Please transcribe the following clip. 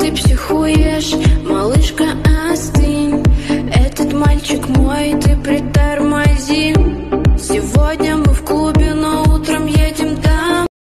ты психуешь, малышка, остынь. Этот мальчик мой, ты притормози. Сегодня мы